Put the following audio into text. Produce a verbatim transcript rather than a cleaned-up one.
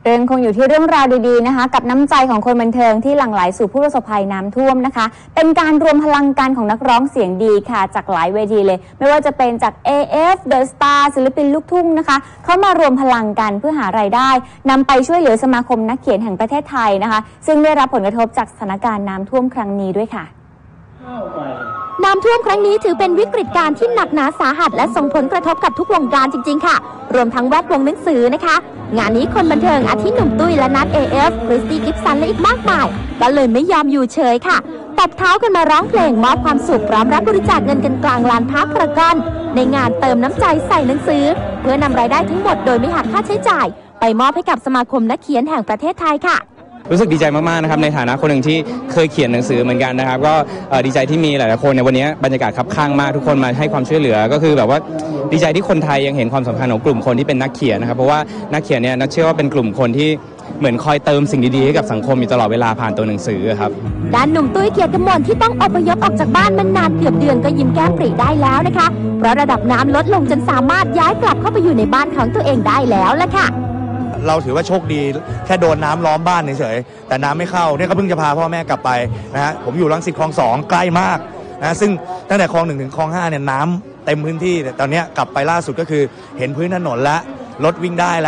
เรื่องคงอยู่ที่เรื่องราวดีๆนะคะกับน้ำใจของคนบันเทิงที่หลั่งไหลสู่ผู้ประสบภัยน้ำท่วมนะคะเป็นการรวมพลังกันของนักร้องเสียงดีค่ะจากหลายเวทีเลยไม่ว่าจะเป็นจาก เอ เอฟ The Star ศิลปินลูกทุ่งนะคะเข้ามารวมพลังกันเพื่อหารายได้นำไปช่วยเหลือสมาคมนักเขียนแห่งประเทศไทยนะคะซึ่งได้รับผลกระทบจากสถานการณ์น้ำท่วมครั้งนี้ด้วยค่ะน้ำท่วมครั้งนี้ถือเป็นวิกฤตการณ์ที่หนักหนาสาหัสและส่งผลกระทบกับทุกวงการจริงๆค่ะรวมทั้งแวดวงหนังสือนะคะงานนี้คนบันเทิงอาทิหนุ่มตุ้ยและนัท เอ เอฟ คริสตี้กิฟสันและอีกมากมายก็เลยไม่ยอมอยู่เฉยค่ะตบเท้ากันมาร้องเพลงมอบความสุขพร้อมรับบริจาคเงินกันกลางลานพักประกันในงานเติมน้ำใจใส่หนังสือเพื่อนำรายได้ทั้งหมดโดยไม่หักค่าใช้จ่ายไปมอบให้กับสมาคมนักเขียนแห่งประเทศไทยค่ะรู้สึกดีใจมากๆนะครับในฐานะคนหนึ่งที่เคยเขียนหนังสือเหมือนกันนะครับก็ดีใจที่มีหลายๆคนในวันนี้บรรยากาศคับข้างมากทุกคนมาให้ความช่วยเหลือก็คือแบบว่าดีใจที่คนไทยยังเห็นความสำคัญของกลุ่มคนที่เป็นนักเขียนนะครับเพราะว่านักเขียนเนี่ยนักเชื่อว่าเป็นกลุ่มคนที่เหมือนคอยเติมสิ่งดีๆให้กับสังคมอยู่ตลอดเวลาผ่านตัวหนังสือครับด้านหนุ่มตุ้ยเกียรติกมลที่ต้องอพยพออกจากบ้านมานานเกือบเดือนก็ยิ้มแก้มปรีได้แล้วนะคะเพราะระดับน้ำลดลงจนสามารถย้ายกลับเข้าไปอยู่ในบ้านของตัวเองได้แล้วละค่ะเราถือว่าโชคดีแค่โดนน้ำล้อมบ้านเฉยๆแต่น้ำไม่เข้าเนี่ยก็เพิ่งจะพาพ่อแม่กลับไปนะฮะผมอยู่รังสิตคลองสองใกล้มากนะซึ่งตั้งแต่คลองหนึ่งถึงคลองห้าเนี่ยน้ำเต็มพื้นที่แต่ตอนนี้กลับไปล่าสุดก็คือเห็นพื้นถนนแล้วรถวิ่งได้แล้ว